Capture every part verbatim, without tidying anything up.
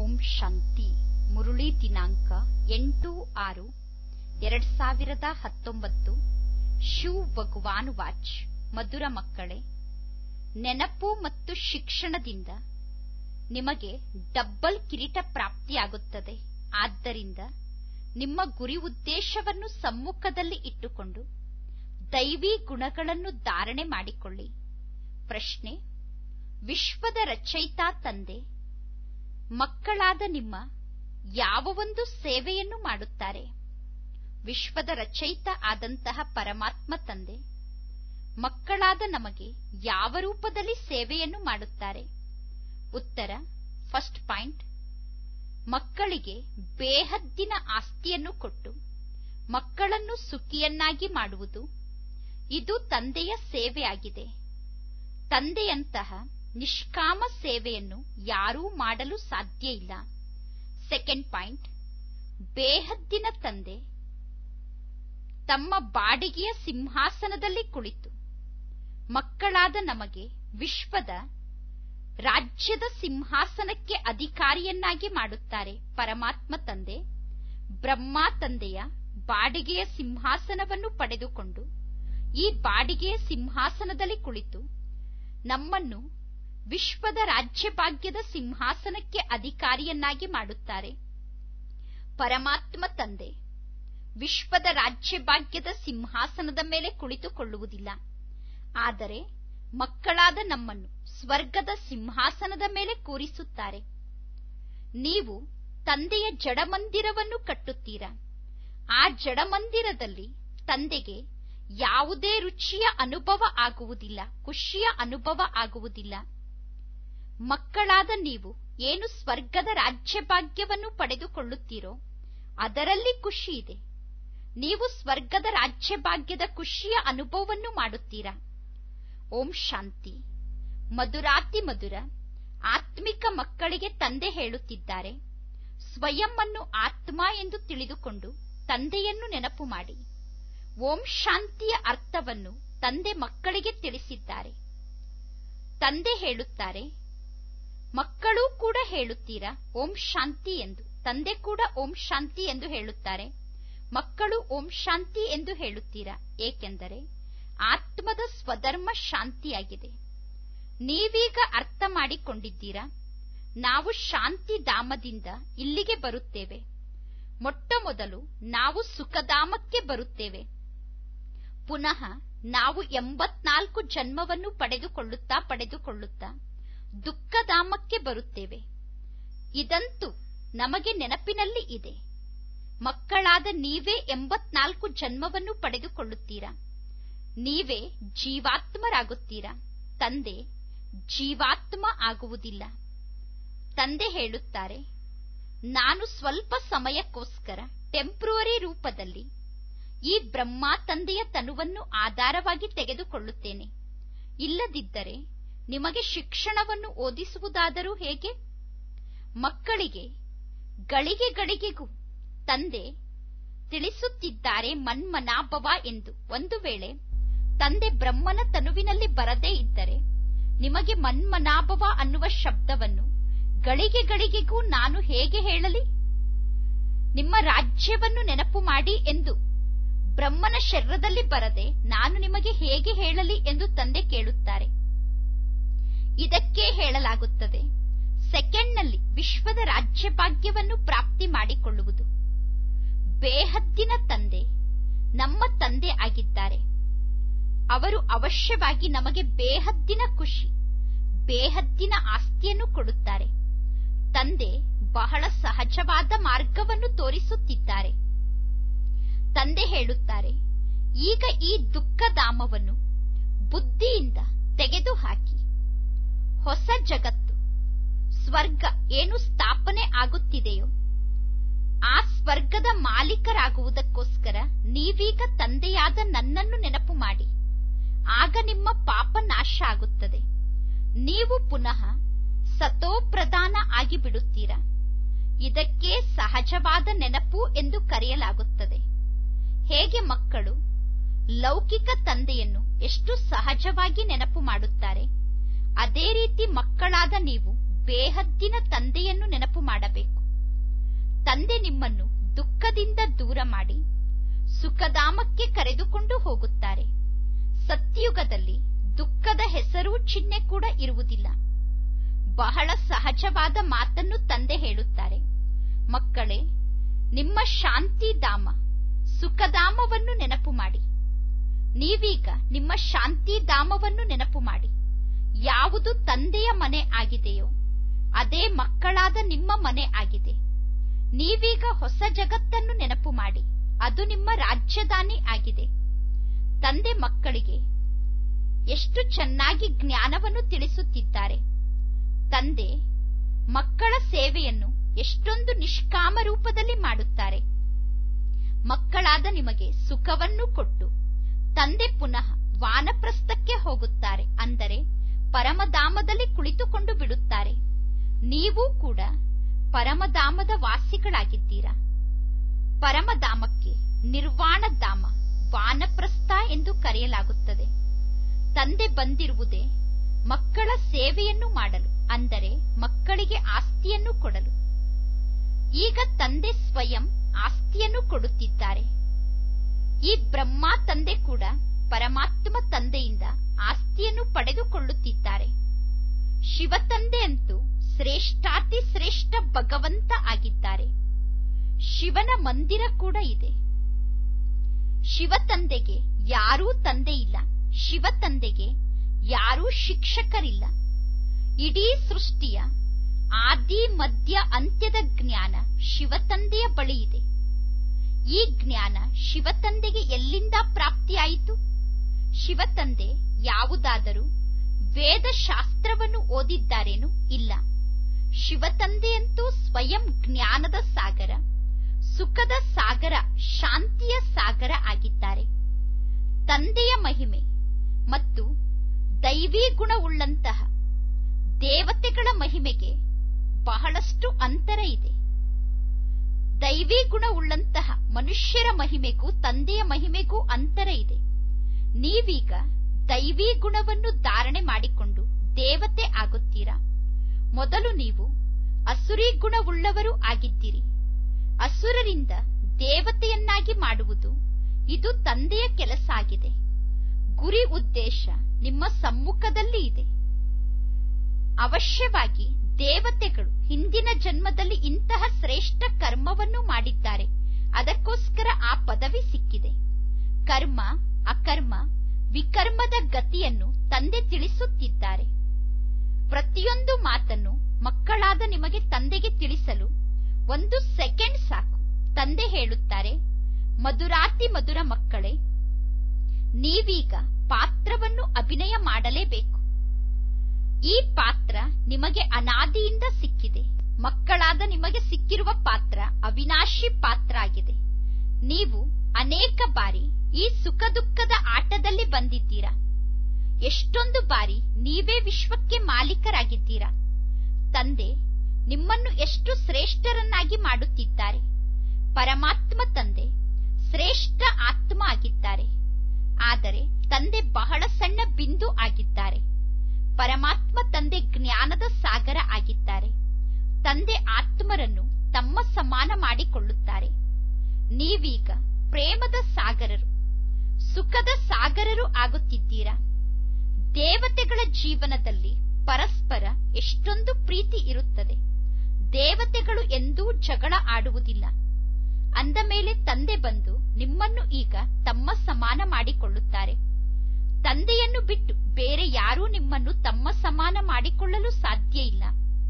ಓಂ ಶಾಂತಿ. ಮುರುಳಿ ದಿನಾಂಕ ಎಂಟು ಆರು ಎರಡ್ ಸಾವಿರದ ಹತ್ತೊಂಬತ್ತು. ಶಿವ್ ಭಗವಾನ್ ವಾಚ್. ಮಧುರ ಮಕ್ಕಳೇ, ನೆನಪು ಮತ್ತು ಶಿಕ್ಷಣದಿಂದ ನಿಮಗೆ ಡಬ್ಬಲ್ ಕಿರೀಟ ಪ್ರಾಪ್ತಿಯಾಗುತ್ತದೆ. ಆದ್ದರಿಂದ ನಿಮ್ಮ ಗುರಿ ಉದ್ದೇಶವನ್ನು ಸಮ್ಮುಖದಲ್ಲಿ ಇಟ್ಟುಕೊಂಡು ದೈವಿ ಗುಣಗಳನ್ನು ಧಾರಣೆ ಮಾಡಿಕೊಳ್ಳಿ. ಪ್ರಶ್ನೆ: ವಿಶ್ವದ ರಚಯಿತ ತಂದೆ ಮಕ್ಕಳಾದ ನಿಮ್ಮ ಯಾವ ಒಂದು ಸೇವೆಯನ್ನು ಮಾಡುತ್ತಾರೆ? ವಿಶ್ವದ ರಚಯಿತ ಆದಂತಹ ಪರಮಾತ್ಮ ತಂದೆ ಮಕ್ಕಳಾದ ನಮಗೆ ಯಾವ ರೂಪದಲ್ಲಿ ಸೇವೆಯನ್ನು ಮಾಡುತ್ತಾರೆ? ಉತ್ತರ: ಫಸ್ಟ್ ಪಾಯಿಂಟ್, ಮಕ್ಕಳಿಗೆ ಬೇಹದ್ದಿನ ಆಸ್ತಿಯನ್ನು ಕೊಟ್ಟು ಮಕ್ಕಳನ್ನು ಸುಖಿಯನ್ನಾಗಿ ಮಾಡುವುದು, ಇದು ತಂದೆಯ ಸೇವೆಯಾಗಿದೆ. ತಂದೆಯಂತಹ ನಿಷ್ಕಾಮ ಸೇವೆಯನ್ನು ಯಾರೂ ಮಾಡಲು ಸಾಧ್ಯ ಇಲ್ಲ. ಸೆಕೆಂಡ್ ಪಾಯಿಂಟ್, ಬೇಹದ್ದಿನ ತಂದೆ ತಮ್ಮ ಬಾಡಿಗೆಯ ಸಿಂಹಾಸನದಲ್ಲಿ ಕುಳಿತು ಮಕ್ಕಳಾದ ನಮಗೆ ವಿಶ್ವದ ರಾಜ್ಯದ ಸಿಂಹಾಸನಕ್ಕೆ ಅಧಿಕಾರಿಯನ್ನಾಗಿ ಮಾಡುತ್ತಾರೆ. ಪರಮಾತ್ಮ ತಂದೆ ಬ್ರಹ್ಮ ತಂದೆಯ ಬಾಡಿಗೆಯ ಸಿಂಹಾಸನವನ್ನು ಪಡೆದುಕೊಂಡು ಈ ಬಾಡಿಗೆಯ ಸಿಂಹಾಸನದಲ್ಲಿ ಕುಳಿತು ನಮ್ಮನ್ನು ವಿಶ್ವದ ರಾಜ್ಯಭಾಗ್ಯದ ಸಿಂಹಾಸನಕ್ಕೆ ಅಧಿಕಾರಿಯನ್ನಾಗಿ ಮಾಡುತ್ತಾರೆ. ಪರಮಾತ್ಮ ತಂದೆ ವಿಶ್ವದ ರಾಜ್ಯಭಾಗ್ಯದ ಸಿಂಹಾಸನದ ಮೇಲೆ ಕುಳಿತುಕೊಳ್ಳುವುದಿಲ್ಲ, ಆದರೆ ಮಕ್ಕಳಾದ ನಮ್ಮನ್ನು ಸ್ವರ್ಗದ ಸಿಂಹಾಸನದ ಮೇಲೆ ಕೂರಿಸುತ್ತಾರೆ. ನೀವು ತಂದೆಯ ಜಡಮಂದಿರವನ್ನು ಕಟ್ಟುತ್ತೀರಾ. ಆ ಜಡಮಂದಿರದಲ್ಲಿ ತಂದೆಗೆ ಯಾವುದೇ ರುಚಿಯ ಅನುಭವ ಆಗುವುದಿಲ್ಲ, ಖುಷಿಯ ಅನುಭವ ಆಗುವುದಿಲ್ಲ. ಮಕ್ಕಳಾದ ನೀವು ಏನು ಸ್ವರ್ಗದ ರಾಜ್ಯಭಾಗ್ಯವನ್ನು ಪಡೆದುಕೊಳ್ಳುತ್ತೀರೋ ಅದರಲ್ಲಿ ಖುಷಿ ಇದೆ. ನೀವು ಸ್ವರ್ಗದ ರಾಜ್ಯಭಾಗ್ಯದ ಖುಷಿಯ ಅನುಭವವನ್ನು ಮಾಡುತ್ತೀರಾ. ಓಂ ಶಾಂತಿ. ಮಧುರಾತಿ ಮಧುರ ಆತ್ಮಿಕ ಮಕ್ಕಳಿಗೆ ತಂದೆ ಹೇಳುತ್ತಿದ್ದಾರೆ, ಸ್ವಯಂ ಅನ್ನು ಆತ್ಮ ಎಂದು ತಿಳಿದುಕೊಂಡು ತಂದೆಯನ್ನು ನೆನಪು ಮಾಡಿ. ಓಂ ಶಾಂತಿಯ ಅರ್ಥವನ್ನು ತಂದೆ ಮಕ್ಕಳಿಗೆ ತಿಳಿಸಿದ್ದಾರೆ. ತಂದೆ ಹೇಳುತ್ತಾರೆ, ಮಕ್ಕಳು ಕೂಡ ಹೇಳುತ್ತೀರಾ ಓಂ ಶಾಂತಿ ಎಂದು. ತಂದೆ ಕೂಡ ಓಂ ಶಾಂತಿ ಎಂದು ಹೇಳುತ್ತಾರೆ, ಮಕ್ಕಳು ಓಂ ಶಾಂತಿ ಎಂದು ಹೇಳುತ್ತೀರಾ. ಏಕೆಂದರೆ ಆತ್ಮದ ಸ್ವಧರ್ಮ ಶಾಂತಿಯಾಗಿದೆ. ನೀವೀಗ ಅರ್ಥ ಮಾಡಿಕೊಂಡಿದ್ದೀರಾ, ನಾವು ಶಾಂತಿ ಧಾಮದಿಂದ ಇಲ್ಲಿಗೆ ಬರುತ್ತೇವೆ. ಮೊಟ್ಟ ಮೊದಲು ನಾವು ಸುಖಧಾಮಕ್ಕೆ ಬರುತ್ತೇವೆ. ಪುನಃ ನಾವು ಎಂಬತ್ನಾಲ್ಕು ಜನ್ಮವನ್ನು ಪಡೆದುಕೊಳ್ಳುತ್ತಾ ಪಡೆದುಕೊಳ್ಳುತ್ತಾ ದುಃಖಧಾಮಕ್ಕೆ ಬರುತ್ತೇವೆ. ಇದಂತೂ ನಮಗೆ ನೆನಪಿನಲ್ಲಿ ಇದೆ. ಮಕ್ಕಳಾದ ನೀವೇ ಎಂಬತ್ನಾಲ್ಕು ಜನ್ಮವನ್ನು ಪಡೆದುಕೊಳ್ಳುತ್ತೀರಾ. ನೀವೇ ಜೀವಾತ್ಮರಾಗುತ್ತೀರಾ. ತಂದೆ ಜೀವಾತ್ಮ ಆಗುವುದಿಲ್ಲ. ತಂದೆ ಹೇಳುತ್ತಾರೆ, ನಾನು ಸ್ವಲ್ಪ ಸಮಯಕ್ಕೋಸ್ಕರ ಟೆಂಪ್ರವರಿ ರೂಪದಲ್ಲಿ ಈ ಬ್ರಹ್ಮ ತಂದೆಯ ತನುವನ್ನು ಆಧಾರವಾಗಿ ತೆಗೆದುಕೊಳ್ಳುತ್ತೇನೆ. ಇಲ್ಲದಿದ್ದರೆ ನಿಮಗೆ ಶಿಕ್ಷಣವನ್ನು ಓದಿಸುವುದಾದರೂ ಹೇಗೆ? ಮಕ್ಕಳಿಗೆ ಗಳಿಗೆ ಗಳಿಗೆಗೂ ತಂದೆ ತಿಳಿಸುತ್ತಿದ್ದಾರೆ ಮನ್ಮನಾಭವ ಎಂದು. ಒಂದು ವೇಳೆ ತಂದೆ ಬ್ರಹ್ಮನ ತನುವಿನಲ್ಲಿ ಬರದೇ ಇದ್ದರೆ ನಿಮಗೆ ಮನ್ಮನಾಭವ ಅನ್ನುವ ಶಬ್ದವನ್ನು ಗಳಿಗೆ ಗಳಿಗೆಗೂ ನಾನು ಹೇಗೆ ಹೇಳಲಿ? ನಿಮ್ಮ ರಾಜ್ಯವನ್ನು ನೆನಪು ಮಾಡಿ ಎಂದು ಬ್ರಹ್ಮನ ಶರೀರದಲ್ಲಿ ಬರದೆ ನಾನು ನಿಮಗೆ ಹೇಗೆ ಹೇಳಲಿ ಎಂದು ತಂದೆ ಕೇಳುತ್ತಾರೆ. ಇದಕ್ಕೆ ಹೇಳಲಾಗುತ್ತದೆ, ಸೆಕೆಂಡ್ನಲ್ಲಿ ವಿಶ್ವದ ರಾಜ್ಯಭಾಗ್ಯವನ್ನು ಪ್ರಾಪ್ತಿ ಮಾಡಿಕೊಳ್ಳುವುದು. ಬೇಹದ್ದಿನ ತಂದೆ ನಮ್ಮ ತಂದೆ ಆಗಿದ್ದಾರೆ. ಅವರು ಅವಶ್ಯವಾಗಿ ನಮಗೆ ಬೇಹದ್ದಿನ ಖುಷಿ, ಬೇಹದ್ದಿನ ಆಸ್ತಿಯನ್ನು ಕೊಡುತ್ತಾರೆ. ತಂದೆ ಬಹಳ ಸಹಜವಾದ ಮಾರ್ಗವನ್ನು ತೋರಿಸುತ್ತಿದ್ದಾರೆ. ತಂದೆ ಹೇಳುತ್ತಾರೆ, ಈಗ ಈ ದುಃಖಧಾಮವನ್ನು ಬುದ್ಧಿಯಿಂದ ತೆಗೆದುಹಾಕಿ ಹೊಸ ಜಗತ್ತು ಸ್ವರ್ಗ ಏನು ಸ್ಥಾಪನೆ ಆಗುತ್ತಿದೆಯೋ ಆ ಸ್ವರ್ಗದ ಮಾಲೀಕರಾಗುವುದಕ್ಕೋಸ್ಕರ ನೀವೀಗ ತಂದೆಯಾದ ನನ್ನನ್ನು ನೆನಪು ಮಾಡಿ. ಆಗ ನಿಮ್ಮ ಪಾಪ ನಾಶ ಆಗುತ್ತದೆ. ನೀವು ಪುನಃ ಸತೋಪ್ರಧಾನ ಆಗಿಬಿಡುತ್ತೀರಾ. ಇದಕ್ಕೆ ಸಹಜವಾದ ನೆನಪು ಎಂದು ಕರೆಯಲಾಗುತ್ತದೆ. ಹೇಗೆ ಮಕ್ಕಳು ಲೌಕಿಕ ತಂದೆಯನ್ನು ಎಷ್ಟು ಸಹಜವಾಗಿ ನೆನಪು ಮಾಡುತ್ತಾರೆ, ಅದೇ ರೀತಿ ಮಕ್ಕಳಾದ ನೀವು ಬೇಹದ್ದಿನ ತಂದೆಯನ್ನು ನೆನಪು ಮಾಡಬೇಕು. ತಂದೆ ನಿಮ್ಮನ್ನು ದುಃಖದಿಂದ ದೂರ ಮಾಡಿ ಸುಖಧಾಮಕ್ಕೆ ಕರೆದುಕೊಂಡು ಹೋಗುತ್ತಾರೆ. ಸತ್ಯುಗದಲ್ಲಿ ದುಃಖದ ಹೆಸರು ಚಿಹ್ನೆ ಕೂಡ ಇರುವುದಿಲ್ಲ. ಬಹಳ ಸಹಜವಾದ ಮಾತನ್ನು ತಂದೆ ಹೇಳುತ್ತಾರೆ. ಮಕ್ಕಳೇ, ನಿಮ್ಮ ಶಾಂತಿಧಾಮ ಸುಖಧಾಮವನ್ನು ನೆನಪು ಮಾಡಿ. ನೀವೀಗ ನಿಮ್ಮ ಶಾಂತಿಧಾಮವನ್ನು ನೆನಪು ಮಾಡಿ. ಯಾವುದು ತಂದೆಯ ಮನೆ ಆಗಿದೆಯೋ ಅದೇ ಮಕ್ಕಳಾದ ನಿಮ್ಮ ಮನೆ ಆಗಿದೆ. ನೀವೀಗ ಹೊಸ ಜಗತ್ತನ್ನು ನೆನಪು ಮಾಡಿ. ಅದು ನಿಮ್ಮ ರಾಜ್ಯಧಾನಿ ಆಗಿದೆ. ತಂದೆ ಮಕ್ಕಳಿಗೆ ಎಷ್ಟು ಚೆನ್ನಾಗಿ ಜ್ಞಾನವನ್ನು ತಿಳಿಸುತ್ತಿದ್ದಾರೆ. ತಂದೆ ಮಕ್ಕಳ ಸೇವೆಯನ್ನು ಎಷ್ಟೊಂದು ನಿಷ್ಕಾಮ ರೂಪದಲ್ಲಿ ಮಾಡುತ್ತಾರೆ. ಮಕ್ಕಳಾದ ನಿಮಗೆ ಸುಖವನ್ನು ಕೊಟ್ಟು ತಂದೆ ಪುನಃ ವಾನಪ್ರಸ್ಥಕ್ಕೆ ಹೋಗುತ್ತಾರೆ. ಅಂದರೆ ಪರಮಧಾಮದಲ್ಲಿ ಕುಳಿತುಕೊಂಡು ಬಿಡುತ್ತಾರೆ. ನೀವು ಕೂಡ ಪರಮಧಾಮದ ವಾಸಿಗಳಾಗಿದ್ದೀರಾ. ಪರಮಧಾಮಕ್ಕೆ ನಿರ್ವಾಣಧಾಮ, ವಾನಪ್ರಸ್ಥ ಎಂದು ಕರೆಯಲಾಗುತ್ತದೆ. ತಂದೆ ಬಂದಿರುವುದೇ ಮಕ್ಕಳ ಸೇವೆಯನ್ನು ಮಾಡಲು, ಅಂದರೆ ಮಕ್ಕಳಿಗೆ ಆಸ್ತಿಯನ್ನು ಕೊಡಲು. ಈಗ ತಂದೆ ಸ್ವಯಂ ಆಸ್ತಿಯನ್ನು ಕೊಡುತ್ತಿದ್ದಾರೆ. ಈ ಬ್ರಹ್ಮ ತಂದೆ ಕೂಡ ಪರಮಾತ್ಮ ತಂದೆಯಿಂದ ಆಸ್ತಿಯನ್ನು ಪಡೆದುಕೊಳ್ಳುತ್ತಿದ್ದಾರೆ. ಶಿವ ತಂದೆ ಅಂತೂ ಶ್ರೇಷ್ಠಾತಿ ಶ್ರೇಷ್ಠ ಭಗವಂತ ಆಗಿದ್ದಾರೆ. ಶಿವನ ಮಂದಿರ ಕೂಡ ಇದೆ. ಶಿವ ತಂದೆಗೆ ಯಾರೂ ತಂದೆ ಇಲ್ಲ. ಶಿವ ತಂದೆಗೆ ಯಾರೂ ಶಿಕ್ಷಕರಿಲ್ಲ. ಇಡೀ ಸೃಷ್ಟಿಯ ಆದಿ ಮಧ್ಯ ಅಂತ್ಯದ ಜ್ಞಾನ ಶಿವತಂದೆಯ ಬಳಿ ಇದೆ. ಈ ಜ್ಞಾನ ಶಿವತಂದೆಗೆ ಎಲ್ಲಿಂದ ಪ್ರಾಪ್ತಿಯಾಯಿತು? ಶಿವತಂದೆ ಯಾವುದಾದರೂ ವೇದಶಾಸ್ತ್ರವನ್ನು ಓದಿದ್ದಾರೇನು? ಇಲ್ಲ. ಶಿವತಂದೆಯಂತೂ ಸ್ವಯಂ ಜ್ಞಾನದ ಸಾಗರ, ಸುಖದ ಸಾಗರ, ಶಾಂತಿಯ ಸಾಗರ ಆಗಿದ್ದಾರೆ. ತಂದೆಯ ಮಹಿಮೆ ಮತ್ತು ದೈವೀ ಗುಣವುಳ್ಳಂತಹ ದೇವತೆಗಳ ಮಹಿಮೆಗೆ ಬಹಳಷ್ಟು ಅಂತರ ಇದೆ. ದೈವೀ ಗುಣವುಳ್ಳಂತಹ ಮನುಷ್ಯರ ಮಹಿಮೆಗೂ ತಂದೆಯ ಮಹಿಮೆಗೂ ಅಂತರ ಇದೆ. ನೀವೀಗ ದೈವೀ ಗುಣವನ್ನು ಧಾರಣೆ ಮಾಡಿಕೊಂಡು ದೇವತೆ ಆಗುತ್ತೀರಾ. ಮೊದಲು ನೀವು ಅಸುರಿ ಗುಣವುಳ್ಳವರು ಆಗಿದ್ದೀರಿ. ಅಸುರರಿಂದ ದೇವತೆಯನ್ನಾಗಿ ಮಾಡುವುದು ಇದು ತಂದೆಯ ಕೆಲಸ ಆಗಿದೆ. ಗುರಿ ಉದ್ದೇಶ ನಿಮ್ಮ ಸಮ್ಮುಖದಲ್ಲಿ ಇದೆ. ಅವಶ್ಯವಾಗಿ ದೇವತೆಗಳು ಹಿಂದಿನ ಜನ್ಮದಲ್ಲಿ ಇಂತಹ ಶ್ರೇಷ್ಠ ಕರ್ಮವನ್ನು ಮಾಡಿದ್ದಾರೆ. ಅದಕ್ಕೋಸ್ಕರ ಆ ಪದವಿ ಸಿಕ್ಕಿದೆ. ಕರ್ಮ, ಅಕರ್ಮ, ವಿಕರ್ಮದ ಗತಿಯನ್ನು ತಂದೆ ತಿಳಿಸುತ್ತಿದ್ದಾರೆ. ಪ್ರತಿಯೊಂದು ಮಾತನ್ನು ಮಕ್ಕಳಾದ ನಿಮಗೆ ತಂದೆಗೆ ತಿಳಿಸಲು ಒಂದು ಸೆಕೆಂಡ್ ಸಾಕು. ತಂದೆ ಹೇಳುತ್ತಾರೆ, ಮಧುರಾತಿ ಮಧುರ ಮಕ್ಕಳೇ, ನೀವೀಗ ಪಾತ್ರವನ್ನು ಅಭಿನಯ ಮಾಡಲೇಬೇಕು. ಈ ಪಾತ್ರ ನಿಮಗೆ ಅನಾದಿಯಿಂದ ಸಿಕ್ಕಿದೆ. ಮಕ್ಕಳಾದ ನಿಮಗೆ ಸಿಕ್ಕಿರುವ ಪಾತ್ರ ಅವಿನಾಶಿ ಪಾತ್ರ ಆಗಿದೆ. ನೀವು ಅನೇಕ ಬಾರಿ ಈ ಸುಖ ದುಃಖದ ಆಟದಲ್ಲಿ ಬಂದಿದ್ದೀರಾ. ಎಷ್ಟೊಂದು ಬಾರಿ ನೀವೇ ವಿಶ್ವಕ್ಕೆ ಮಾಲೀಕರಾಗಿದ್ದೀರಾ. ತಂದೆ ನಿಮ್ಮನ್ನು ಎಷ್ಟು ಶ್ರೇಷ್ಠರನ್ನಾಗಿ ಮಾಡುತ್ತಿದ್ದಾರೆ. ಪರಮಾತ್ಮ ತಂದೆ ಶ್ರೇಷ್ಠ ಆತ್ಮ ಆಗಿದ್ದಾರೆ. ಆದರೆ ತಂದೆ ಬಹಳ ಸಣ್ಣ ಬಿಂದು ಆಗಿದ್ದಾರೆ. ಪರಮಾತ್ಮ ತಂದೆ ಜ್ಞಾನದ ಸಾಗರ ಆಗಿದ್ದಾರೆ. ತಂದೆ ಆತ್ಮರನ್ನು ತಮ್ಮ ಸಮಾನ ಮಾಡಿಕೊಳ್ಳುತ್ತಾರೆ. ನೀವೀಗ ಪ್ರೇಮದ ಸಾಗರರು, ಸುಖದ ಸಾಗರರು ಆಗುತ್ತಿದ್ದೀರಾ. ದೇವತೆಗಳ ಜೀವನದಲ್ಲಿ ಪರಸ್ಪರ ಎಷ್ಟೊಂದು ಪ್ರೀತಿ ಇರುತ್ತದೆ. ದೇವತೆಗಳು ಎಂದೂ ಜಗಳ ಆಡುವುದಿಲ್ಲ. ಅಂದ ಮೇಲೆ ತಂದೆ ಬಂದು ನಿಮ್ಮನ್ನು ಈಗ ತಮ್ಮ ಸಮಾನ ಮಾಡಿಕೊಳ್ಳುತ್ತಾರೆ. ತಂದೆಯನ್ನು ಬಿಟ್ಟು ಬೇರೆ ಯಾರೂ ನಿಮ್ಮನ್ನು ತಮ್ಮ ಸಮಾನ ಮಾಡಿಕೊಳ್ಳಲು ಸಾಧ್ಯ ಇಲ್ಲ.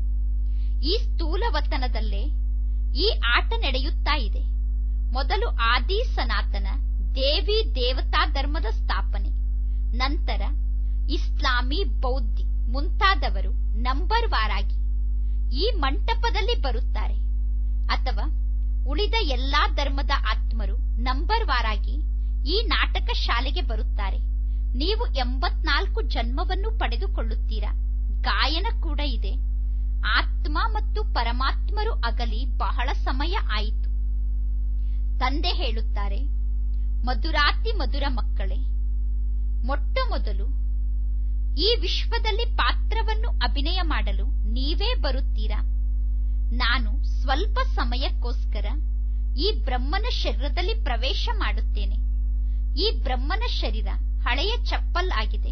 ಈ ಸ್ಥೂಲವತನದಲ್ಲೇ ಈ ಆಟ ನಡೆಯುತ್ತಾ ಇದೆ. ಮೊದಲು ಆದಿ ಸನಾತನ ದೇವಿ ದೇವತಾ ಧರ್ಮದ ಸ್ಥಾಪನೆ, ನಂತರ ಇಸ್ಲಾಮಿ, ಬೌದ್ಧಿ ಮುಂತಾದವರು ನಂಬರ್ ವಾರಾಗಿ ಈ ಮಂಟಪದಲ್ಲಿ ಬರುತ್ತಾರೆ. ಅಥವಾ ಉಳಿದ ಎಲ್ಲಾ ಧರ್ಮದ ಆತ್ಮರು ನಂಬರ್ ವಾರಾಗಿ ಈ ನಾಟಕ ಶಾಲೆಗೆ ಬರುತ್ತಾರೆ. ನೀವು ಎಂಬತ್ನಾಲ್ಕು ಜನ್ಮವನ್ನು ಪಡೆದುಕೊಳ್ಳುತ್ತೀರಾ. ಗಾಯನ ಕೂಡ ಇದೆ. ಆತ್ಮ ಮತ್ತು ಪರಮಾತ್ಮರು ಅಗಲಿ ಬಹಳ ಸಮಯ ಆಯಿತು. ತಂದೆ ಹೇಳುತ್ತಾರೆ, ಮಧುರಾತಿ ಮಧುರ ಮಕ್ಕಳೇ, ಮೊಟ್ಟ ಮೊದಲು ಈ ವಿಶ್ವದಲ್ಲಿ ಪಾತ್ರವನ್ನು ಅಭಿನಯ ಮಾಡಲು ನೀವೇ ಬರುತ್ತೀರಾ? ನಾನು ಸ್ವಲ್ಪ ಸಮಯಕ್ಕೋಸ್ಕರ ಈ ಬ್ರಹ್ಮನ ಶರೀರದಲ್ಲಿ ಪ್ರವೇಶ ಮಾಡುತ್ತೇನೆ. ಈ ಬ್ರಹ್ಮನ ಶರೀರ ಹಳೆಯ ಚಪ್ಪಲ್ ಆಗಿದೆ.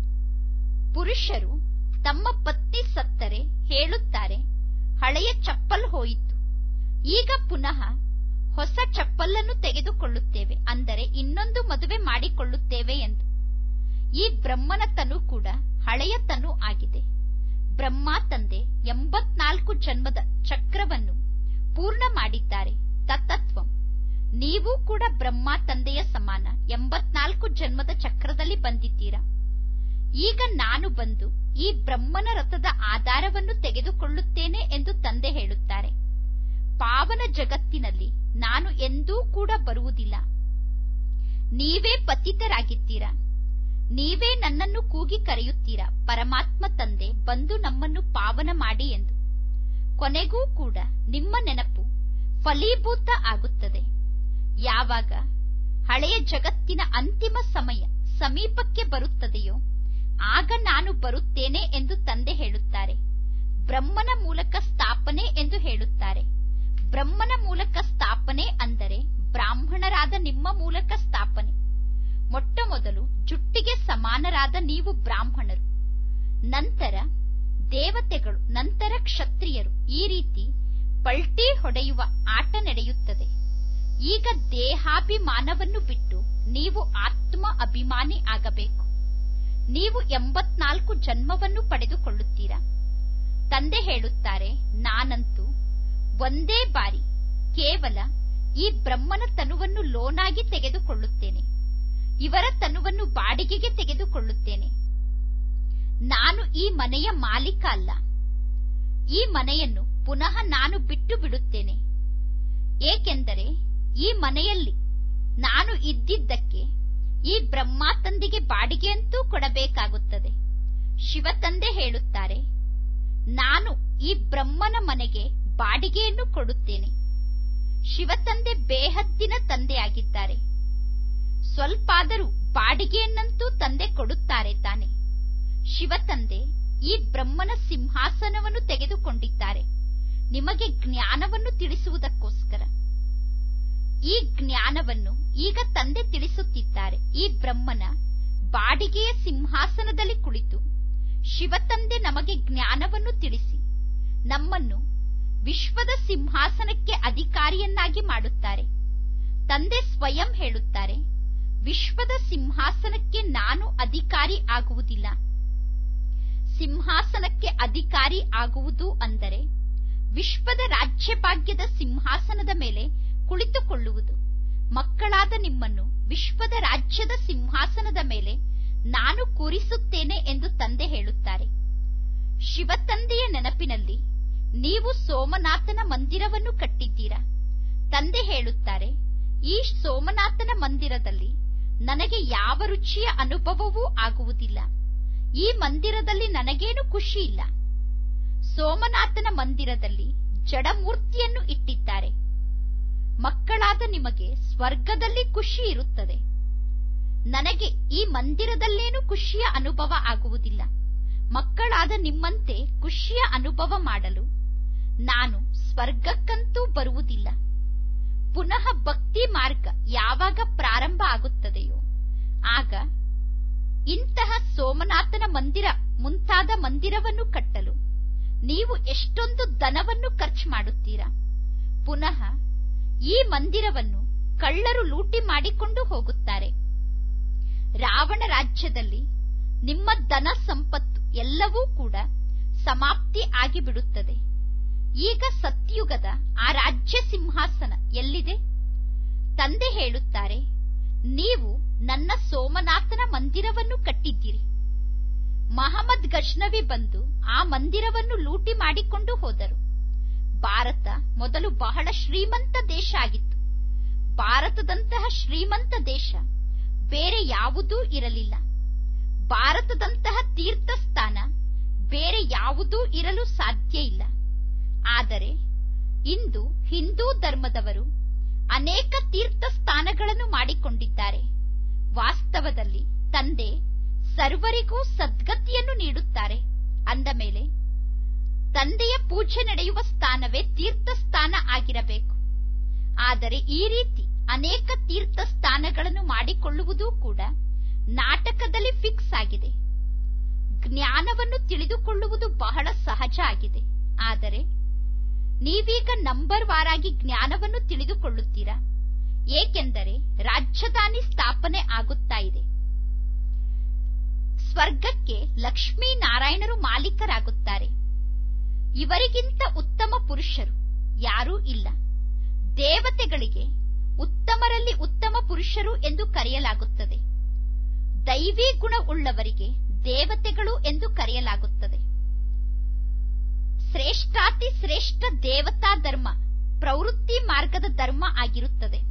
ಪುರುಷರು ತಮ್ಮ ಪತ್ನಿ ಸತ್ತರೆ ಹೇಳುತ್ತಾರೆ, ಹಳೆಯ ಚಪ್ಪಲ್ ಹೋಯಿತು, ಈಗ ಪುನಃ ಹೊಸ ಚಪ್ಪಲನ್ನು ತೆಗೆದುಕೊಳ್ಳುತ್ತೇವೆ, ಅಂದರೆ ಇನ್ನೊಂದು ಮದುವೆ ಮಾಡಿಕೊಳ್ಳುತ್ತೇವೆ ಎಂದು. ಈ ಬ್ರಹ್ಮನ ತನು ಕೂಡ ಹಳೆಯ ತನು ಆಗಿದೆ. ಬ್ರಹ್ಮ ತಂದೆ ಎಂಬತ್ನಾಲ್ಕು ಜನ್ಮದ ಚಕ್ರವನ್ನು ಪೂರ್ಣ ಮಾಡಿದ್ದಾರೆ. ತತ್ತತ್ವಂ. ನೀವು ಕೂಡ ಬ್ರಹ್ಮ ತಂದೆಯ ಸಮಾನ ಎಂಬತ್ನಾಲ್ಕು ಜನ್ಮದ ಚಕ್ರದಲ್ಲಿ ಬಂದಿದ್ದೀರಾ. ಈಗ ನಾನು ಬಂದು ಈ ಬ್ರಹ್ಮನ ರಥದ ಆಧಾರವನ್ನು ತೆಗೆದುಕೊಳ್ಳುತ್ತೇನೆ ಎಂದು ತಂದೆ ಹೇಳುತ್ತಾರೆ. ಪಾವನ ಜಗತ್ತಿನಲ್ಲಿ ನಾನು ಎಂದೂ ಕೂಡ ಬರುವುದಿಲ್ಲ. ನೀವೇ ಪತಿತರಾಗಿದ್ದೀರಾ. ನೀವೇ ನನ್ನನ್ನು ಕೂಗಿ ಕರೆಯುತ್ತೀರಾ, ಪರಮಾತ್ಮ ತಂದೆ ಬಂದು ನಮ್ಮನ್ನು ಪಾವನ ಮಾಡಿ ಎಂದು. ಕೊನೆಗೂ ಕೂಡ ನಿಮ್ಮ ನೆನಪು ಫಲೀಭೂತ ಆಗುತ್ತದೆ. ಯಾವಾಗ ಹಳೆಯ ಜಗತ್ತಿನ ಅಂತಿಮ ಸಮಯ ಸಮೀಪಕ್ಕೆ ಬರುತ್ತದೆಯೋ ಆಗ ನಾನು ಬರುತ್ತೇನೆ ಎಂದು ತಂದೆ ಹೇಳುತ್ತಾರೆ. ಬ್ರಹ್ಮನ ಮೂಲಕ ಸ್ಥಾಪನೆ ಎಂದು ಹೇಳುತ್ತಾರೆ. ಬ್ರಹ್ಮನ ಮೂಲಕ ಸ್ಥಾಪನೆ ಅಂದರೆ ಬ್ರಾಹ್ಮಣರಾದ ನಿಮ್ಮ ಮೂಲಕ ಸ್ಥಾಪನೆ. ಮೊಟ್ಟ ಮೊದಲು ಜುಟ್ಟಿಗೆ ಸಮಾನರಾದ ನೀವು ಬ್ರಾಹ್ಮಣರು, ನಂತರ ದೇವತೆಗಳು, ನಂತರ ಕ್ಷತ್ರಿಯರು. ಈ ರೀತಿ ಪಲ್ಟಿ ಹೊಡೆಯುವ ಆಟ ನಡೆಯುತ್ತದೆ. ಈಗ ದೇಹಾಭಿಮಾನವನ್ನು ಬಿಟ್ಟು ನೀವು ಆತ್ಮ ಅಭಿಮಾನಿ ಆಗಬೇಕು. ನೀವು ಎಂಬತ್ನಾಲ್ಕು ಜನ್ಮವನ್ನು ಪಡೆದುಕೊಳ್ಳುತ್ತೀರಾ. ತಂದೆ ಹೇಳುತ್ತಾರೆ, ನಾನಂತೂ ಒಂದೇ ಬಾರಿ ಕೇವಲ ಈ ಬ್ರಹ್ಮನ ತನುವನ್ನು ಲೋನಾಗಿ ತೆಗೆದುಕೊಳ್ಳುತ್ತೇನೆ. ಇವರ ತನುವನ್ನು ಬಾಡಿಗೆಗೆ ತೆಗೆದುಕೊಳ್ಳುತ್ತೇನೆ. ನಾನು ಈ ಮನೆಯ ಮಾಲೀಕ ಅಲ್ಲ. ಈ ಮನೆಯನ್ನು ಪುನಃ ನಾನು ಬಿಟ್ಟು ಬಿಡುತ್ತೇನೆ. ಏಕೆಂದರೆ ಈ ಮನೆಯಲ್ಲಿ ನಾನು ಇದ್ದಿದ್ದಕ್ಕೆ ಈ ಬ್ರಹ್ಮ ತಂದೆಗೆ ಬಾಡಿಗೆಯಂತೂ ಕೊಡಬೇಕಾಗುತ್ತದೆ. ಶಿವತಂದೆ ಹೇಳುತ್ತಾರೆ, ನಾನು ಈ ಬ್ರಹ್ಮನ ಮನೆಗೆ ಬಾಡಿಗೆಯನ್ನು ಕೊಡುತ್ತೇನೆ. ಶಿವತಂದೆ ಬೇಹದ್ದಿನ ತಂದೆಯಾಗಿದ್ದಾರೆ. ಸ್ವಲ್ಪಾದರೂ ಬಾಡಿಗೆಯನ್ನಂತೂ ತಂದೆ ಕೊಡುತ್ತಾರೆ ತಾನೆ. ಶಿವತಂದೆ ಈ ಬ್ರಹ್ಮನ ಸಿಂಹಾಸನವನ್ನು ತೆಗೆದುಕೊಂಡಿದ್ದಾರೆ ನಿಮಗೆ ಜ್ಞಾನವನ್ನು ತಿಳಿಸುವುದಕ್ಕೋಸ್ಕರ. ಈ ಜ್ಞಾನವನ್ನು ಈಗ ತಂದೆ ತಿಳಿಸುತ್ತಿದ್ದಾರೆ. ಈ ಬ್ರಹ್ಮನ ಬಾಡಿಗೆಯ ಸಿಂಹಾಸನದಲ್ಲಿ ಕುಳಿತು ಶಿವತಂದೆ ನಮಗೆ ಜ್ಞಾನವನ್ನು ತಿಳಿಸಿ ನಮ್ಮನ್ನು ವಿಶ್ವದ ಸಿಂಹಾಸನಕ್ಕೆ ಅಧಿಕಾರಿಯನ್ನಾಗಿ ಮಾಡುತ್ತಾರೆ. ತಂದೆ ಸ್ವಯಂ ಹೇಳುತ್ತಾರೆ, ವಿಶ್ವದ ಸಿಂಹಾಸನಕ್ಕೆ ನಾನು ಅಧಿಕಾರಿ ಆಗುವುದಿಲ್ಲ. ಸಿಂಹಾಸನಕ್ಕೆ ಅಧಿಕಾರಿ ಆಗುವುದು ಅಂದರೆ ವಿಶ್ವದ ರಾಜ್ಯಭಾಗ್ಯದ ಸಿಂಹಾಸನದ ಮೇಲೆ ಕುಳಿತುಕೊಳ್ಳುವುದು. ಮಕ್ಕಳಾದ ನಿಮ್ಮನ್ನು ವಿಶ್ವದ ರಾಜ್ಯದ ಸಿಂಹಾಸನದ ಮೇಲೆ ನಾನು ಕೂರಿಸುತ್ತೇನೆ ಎಂದು ತಂದೆ ಹೇಳುತ್ತಾರೆ. ಶಿವತಂದೆಯ ನೆನಪಿನಲ್ಲಿ ನೀವು ಸೋಮನಾಥನ ಮಂದಿರವನ್ನು ಕಟ್ಟಿದ್ದೀರಾ. ತಂದೆ ಹೇಳುತ್ತಾರೆ, ಈ ಸೋಮನಾಥನ ಮಂದಿರದಲ್ಲಿ ನನಗೆ ಯಾವ ರುಚಿಯ ಅನುಭವವೂ ಆಗುವುದಿಲ್ಲ. ಈ ಮಂದಿರದಲ್ಲಿ ನನಗೇನು ಖುಷಿ ಇಲ್ಲ. ಸೋಮನಾಥನ ಮಂದಿರದಲ್ಲಿ ಜಡಮೂರ್ತಿಯನ್ನು ಇಟ್ಟಿದ್ದಾರೆ. ಮಕ್ಕಳಾದ ನಿಮಗೆ ಸ್ವರ್ಗದಲ್ಲಿ ಖುಷಿ ಇರುತ್ತದೆ. ನನಗೆ ಈ ಮಂದಿರದಲ್ಲೇನು ಖುಷಿಯ ಅನುಭವ ಆಗುವುದಿಲ್ಲ. ಮಕ್ಕಳಾದ ನಿಮ್ಮಂತೆ ಖುಷಿಯ ಅನುಭವ ಮಾಡಲು ನಾನು ಸ್ವರ್ಗಕ್ಕಂತೂ ಬರುವುದಿಲ್ಲ. ಪುನಃ ಭಕ್ತಿ ಮಾರ್ಗ ಯಾವಾಗ ಪ್ರಾರಂಭ ಆಗುತ್ತದೆಯೋ ಆಗ ಇಂತಹ ಸೋಮನಾಥನ ಮಂದಿರ ಮುಂತಾದ ಮಂದಿರವನ್ನು ಕಟ್ಟಲು ನೀವು ಎಷ್ಟೊಂದು ಧನವನ್ನು ಖರ್ಚು ಮಾಡುತ್ತೀರಾ. ಪುನಃ ಈ ಮಂದಿರವನ್ನು ಕಳ್ಳರು ಲೂಟಿ ಮಾಡಿಕೊಂಡು ಹೋಗುತ್ತಾರೆ. ರಾವಣ ರಾಜ್ಯದಲ್ಲಿ ನಿಮ್ಮ ಧನ ಸಂಪತ್ತು ಎಲ್ಲವೂ ಕೂಡ ಸಮಾಪ್ತಿ ಆಗಿಬಿಡುತ್ತದೆ. ಈಗ ಸತ್ಯುಗದ ಆ ರಾಜ್ಯ ಸಿಂಹಾಸನ ಎಲ್ಲಿದೆ? ತಂದೆ ಹೇಳುತ್ತಾರೆ, ನೀವು ನನ್ನ ಸೋಮನಾಥನ ಮಂದಿರವನ್ನು ಕಟ್ಟಿದ್ದೀರಿ. ಮಹಮ್ಮದ್ ಗಜ್ನವಿ ಬಂದು ಆ ಮಂದಿರವನ್ನು ಲೂಟಿ ಮಾಡಿಕೊಂಡು ಹೋದರು. ಭಾರತ ಮೊದಲು ಬಹಳ ಶ್ರೀಮಂತ ದೇಶ ಆಗಿತ್ತು. ಭಾರತದಂತಹ ಶ್ರೀಮಂತ ದೇಶ ಬೇರೆ ಯಾವುದೂ ಇರಲಿಲ್ಲ. ಭಾರತದಂತಹ ತೀರ್ಥ ಸ್ಥಾನ ಬೇರೆ ಯಾವುದೂ ಇರಲು ಸಾಧ್ಯ ಇಲ್ಲ. ಆದರೆ ಇಂದು ಹಿಂದೂ ಧರ್ಮದವರು ಅನೇಕ ತೀರ್ಥ ಸ್ಥಾನಗಳನ್ನು ಮಾಡಿಕೊಂಡಿದ್ದಾರೆ. ವಾಸ್ತವದಲ್ಲಿ ತಂದೆ ಸರ್ವರಿಗೂ ಸದ್ಗತಿಯನ್ನು ನೀಡುತ್ತಾರೆ ಅಂದ ಮೇಲೆ ತಂದೆಯ ಪೂಜೆ ನಡೆಯುವ ಸ್ಥಾನವೇ ತೀರ್ಥಸ್ಥಾನ ಆಗಿರಬೇಕು. ಆದರೆ ಈ ರೀತಿ ಅನೇಕ ತೀರ್ಥ ಸ್ಥಾನಗಳನ್ನು ಮಾಡಿಕೊಳ್ಳುವುದೂ ಕೂಡ ನಾಟಕದಲ್ಲಿ ಫಿಕ್ಸ್ ಆಗಿದೆ. ಜ್ಞಾನವನ್ನು ತಿಳಿದುಕೊಳ್ಳುವುದು ಬಹಳ ಸಹಜ ಆಗಿದೆ. ಆದರೆ ನೀವೀಗ ನಂಬರ್ ವಾರಾಗಿ ಜ್ಞಾನವನ್ನು ತಿಳಿದುಕೊಳ್ಳುತ್ತೀರಾ, ಏಕೆಂದರೆ ರಾಜಧಾನಿ ಸ್ಥಾಪನೆ ಆಗುತ್ತಾ ಇದೆ. ಸ್ವರ್ಗಕ್ಕೆ ಲಕ್ಷ್ಮೀನಾರಾಯಣರು ಮಾಲೀಕರಾಗುತ್ತಾರೆ. ಇವರಿಗಿಂತ ಉತ್ತಮ ಪುರುಷರು ಯಾರೂ ಇಲ್ಲ. ದೇವತೆಗಳಿಗೆ ಉತ್ತಮರಲ್ಲಿ ಉತ್ತಮ ಪುರುಷರು ಎಂದು ಕರೆಯಲಾಗುತ್ತದೆ. ದೈವಿ ಗುಣ ಉಳ್ಳವರಿಗೆ ದೇವತೆಗಳು ಎಂದು ಕರೆಯಲಾಗುತ್ತದೆ. ಶ್ರೇಷ್ಠಾತಿ ಶ್ರೇಷ್ಠ ದೇವತಾ ಧರ್ಮ ಪ್ರವೃತ್ತಿ ಮಾರ್ಗದ ಧರ್ಮ ಆಗಿರುತ್ತದೆ.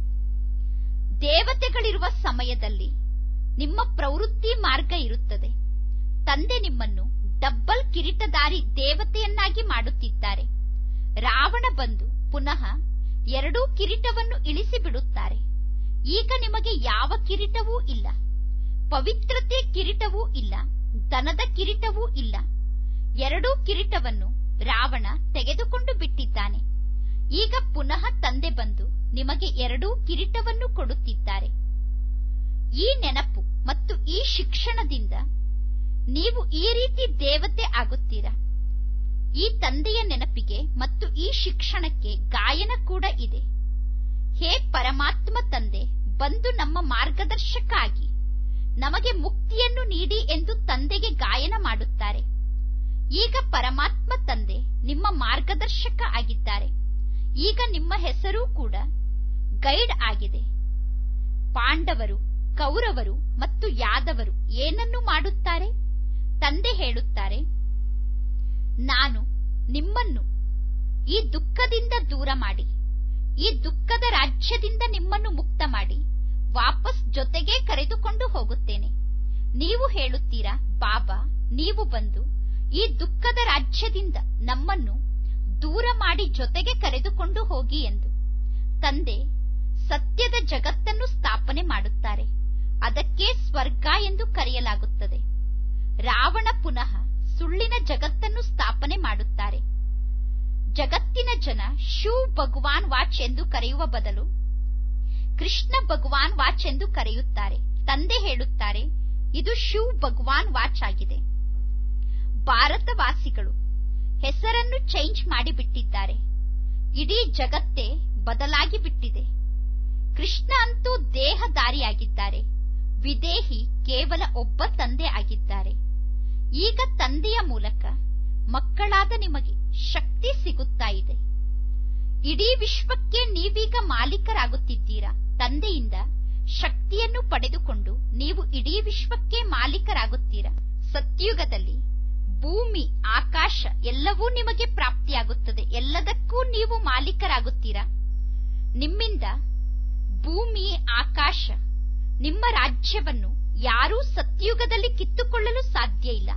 ದೇವತೆಗಳಿರುವ ಸಮಯದಲ್ಲಿ ನಿಮ್ಮ ಪ್ರವೃತ್ತಿ ಮಾರ್ಗ ಇರುತ್ತದೆ. ತಂದೆ ನಿಮ್ಮನ್ನು ಡಬ್ಬಲ್ ಕಿರೀಟಧಾರಿ ದೇವತೆಯನ್ನಾಗಿ ಮಾಡುತ್ತಿದ್ದಾರೆ. ರಾವಣ ಬಂದು ಪುನಃ ಎರಡೂ ಕಿರೀಟವನ್ನು ಇಳಿಸಿ ಬಿಡುತ್ತಾರೆ. ಈಗ ನಿಮಗೆ ಯಾವ ಕಿರೀಟವೂ ಇಲ್ಲ, ಪವಿತ್ರತೆ ಕಿರೀಟವೂ ಇಲ್ಲ, ಧನದ ಕಿರೀಟವೂ ಇಲ್ಲ. ಎರಡೂ ಕಿರೀಟವನ್ನು ರಾವಣ ತೆಗೆದುಕೊಂಡು ಬಿಟ್ಟಿದ್ದಾನೆ. ಈಗ ಪುನಃ ತಂದೆ ಬಂದು ನಿಮಗೆ ಎರಡೂ ಕಿರೀಟವನ್ನು ಕೊಡುತ್ತಿದ್ದಾರೆ. ಈ ನೆನಪು ಮತ್ತು ಈ ಶಿಕ್ಷಣದಿಂದ ನೀವು ಈ ರೀತಿ ದೇವತೆ ಆಗುತ್ತೀರಾ. ಈ ತಂದೆಯ ನೆನಪಿಗೆ ಮತ್ತು ಈ ಶಿಕ್ಷಣಕ್ಕೆ ಗಾಯನ ಕೂಡ ಇದೆ. ಹೇ ಪರಮಾತ್ಮ ತಂದೆ, ಬಂದು ನಮ್ಮ ಮಾರ್ಗದರ್ಶಕ ಆಗಿ ನಮಗೆ ಮುಕ್ತಿಯನ್ನು ನೀಡಿ ಎಂದು ತಂದೆಗೆ ಗಾಯನ ಮಾಡುತ್ತಾರೆ. ಈಗ ಪರಮಾತ್ಮ ತಂದೆ ನಿಮ್ಮ ಮಾರ್ಗದರ್ಶಕ ಆಗಿದ್ದಾರೆ. ಈಗ ನಿಮ್ಮ ಹೆಸರೂ ಕೂಡ ಗೈಡ್ ಆಗಿದೆ. ಪಾಂಡವರು, ಕೌರವರು ಮತ್ತು ಯಾದವರು ಏನನ್ನು ಮಾಡುತ್ತಾರೆ? ತಂದೆ ಹೇಳುತ್ತಾರೆ, ನಾನು ನಿಮ್ಮನ್ನು ಈ ದುಃಖದಿಂದ ದೂರ ಮಾಡಿ, ಈ ದುಃಖದ ರಾಜ್ಯದಿಂದ ನಿಮ್ಮನ್ನು ಮುಕ್ತ ಮಾಡಿ ವಾಪಸ್ ಜೊತೆಗೆ ಕರೆದುಕೊಂಡು ಹೋಗುತ್ತೇನೆ. ನೀವು ಹೇಳುತ್ತೀರಾ, ಬಾಬಾ ನೀವು ಬಂದು ಈ ದುಃಖದ ರಾಜ್ಯದಿಂದ ನಮ್ಮನ್ನು ದೂರ ಮಾಡಿ ಜೊತೆಗೆ ಕರೆದುಕೊಂಡು ಹೋಗಿ ಎಂದು. ತಂದೆ ಸತ್ಯದ ಜಗತ್ತನ್ನು ಸ್ಥಾಪನೆ ಮಾಡುತ್ತಾರೆ. ಅದಕ್ಕೆ ಸ್ವರ್ಗ ಎಂದು ಕರೆಯಲಾಗುತ್ತದೆ. ರಾವಣ ಪುನಃ ಸುಳ್ಳಿನ ಜಗತ್ತನ್ನು ಸ್ಥಾಪನೆ ಮಾಡುತ್ತಾರೆ. ಜಗತ್ತಿನ ಜನ ಶಿವ್ ಭಗವಾನ್ ವಾಚ್ ಎಂದು ಕರೆಯುವ ಬದಲು ಕೃಷ್ಣ ಭಗವಾನ್ ವಾಚ್ ಎಂದು ಕರೆಯುತ್ತಾರೆ. ತಂದೆ ಹೇಳುತ್ತಾರೆ, ಇದು ಶಿವ್ ಭಗವಾನ್ ವಾಚ್ ಆಗಿದೆ. ಭಾರತವಾಸಿಗಳು ಹೆಸರನ್ನು ಚೇಂಜ್ ಮಾಡಿಬಿಟ್ಟಿದ್ದಾರೆ. ಇಡೀ ಜಗತ್ತೇ ಬದಲಾಗಿ ಬಿಟ್ಟಿದೆ. ಕೃಷ್ಣ ಅಂತೂ ದೇಹಧಾರಿಯಾಗಿದ್ದಾರೆ. ವಿದೇಹಿ ಕೇವಲ ಒಬ್ಬ ತಂದೆ ಆಗಿದ್ದಾರೆ. ಈಗ ತಂದೆಯ ಮೂಲಕ ಮಕ್ಕಳಾದ ನಿಮಗೆ ಶಕ್ತಿ ಸಿಗುತ್ತಾ ಇದೆ. ಇಡೀ ವಿಶ್ವಕ್ಕೆ ನೀವೀಗ ಮಾಲೀಕರಾಗುತ್ತಿದ್ದೀರಾ. ತಂದೆಯಿಂದ ಶಕ್ತಿಯನ್ನು ಪಡೆದುಕೊಂಡು ನೀವು ಇಡೀ ವಿಶ್ವಕ್ಕೆ ಮಾಲೀಕರಾಗುತ್ತೀರಾ. ಸತ್ಯುಗದಲ್ಲಿ ಭೂಮಿ, ಆಕಾಶ ಎಲ್ಲವೂ ನಿಮಗೆ ಪ್ರಾಪ್ತಿಯಾಗುತ್ತದೆ. ಎಲ್ಲದಕ್ಕೂ ನೀವು ಮಾಲೀಕರಾಗುತ್ತೀರಾ. ನಿಮ್ಮಿಂದ ಭೂಮಿ, ಆಕಾಶ, ನಿಮ್ಮ ರಾಜ್ಯವನ್ನು ಯಾರೂ ಸತ್ಯುಗದಲ್ಲಿ ಕಿತ್ತುಕೊಳ್ಳಲು ಸಾಧ್ಯ ಇಲ್ಲ.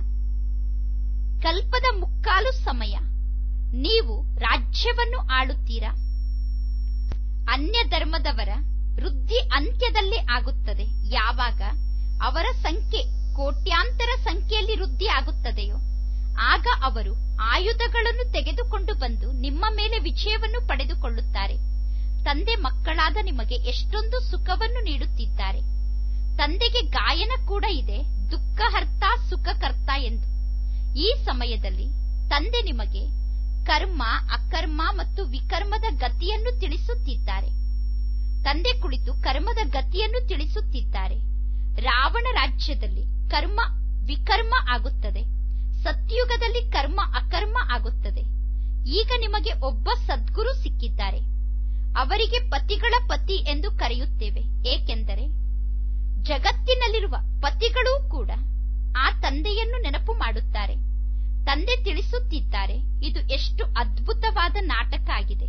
ಕಲ್ಪದ ಮುಕ್ಕಾಲು ಸಮಯ ನೀವು ರಾಜ್ಯವನ್ನು ಆಳುತ್ತೀರಾ. ಅನ್ಯ ಧರ್ಮದವರ ವೃದ್ಧಿ ಅಂತ್ಯದಲ್ಲಿ ಆಗುತ್ತದೆ. ಯಾವಾಗ ಅವರ ಸಂಖ್ಯೆ ಕೋಟ್ಯಾಂತರ ಸಂಖ್ಯೆಯಲ್ಲಿ ವೃದ್ಧಿ ಆಗುತ್ತದೆಯೋ ಆಗ ಅವರು ಆಯುಧಗಳನ್ನು ತೆಗೆದುಕೊಂಡು ಬಂದು ನಿಮ್ಮ ಮೇಲೆ ವಿಜಯವನ್ನು ಪಡೆದುಕೊಳ್ಳುತ್ತಾರೆ. ತಂದೆ ಮಕ್ಕಳಾದ ನಿಮಗೆ ಎಷ್ಟೊಂದು ಸುಖವನ್ನು ನೀಡುತ್ತಿದ್ದಾರೆ. ತಂದೆಗೆ ಗಾಯನ ಕೂಡ ಇದೆ, ದುಃಖಹರ್ತ ಸುಖಕರ್ತ ಎಂದು. ಈ ಸಮಯದಲ್ಲಿ ತಂದೆ ನಿಮಗೆ ಕರ್ಮ, ಅಕರ್ಮ ಮತ್ತು ವಿಕರ್ಮದ ಗತಿಯನ್ನು ತಿಳಿಸುತ್ತಿದ್ದಾರೆ. ತಂದೆ ಕುಳಿತು ಕರ್ಮದ ಗತಿಯನ್ನು ತಿಳಿಸುತ್ತಿದ್ದಾರೆ. ರಾವಣ ರಾಜ್ಯದಲ್ಲಿ ಕರ್ಮ ವಿಕರ್ಮ ಆಗುತ್ತದೆ. ಸತ್ಯುಗದಲ್ಲಿ ಕರ್ಮ ಅಕರ್ಮ ಆಗುತ್ತದೆ. ಈಗ ನಿಮಗೆ ಒಬ್ಬ ಸದ್ಗುರು ಸಿಕ್ಕಿದ್ದಾರೆ. ಅವರಿಗೆ ಪತಿಗಳ ಪತಿ ಎಂದು ಕರೆಯುತ್ತೇವೆ. ಏಕೆಂದರೆ ಜಗತ್ತಿನಲ್ಲಿರುವ ಪತಿಗಳೂ ಕೂಡ ಆ ತಂದೆಯನ್ನು ನೆನಪು ಮಾಡುತ್ತಾರೆ. ತಂದೆ ತಿಳಿಸುತ್ತಿದ್ದಾರೆ, ಇದು ಎಷ್ಟು ಅದ್ಭುತವಾದ ನಾಟಕ ಆಗಿದೆ.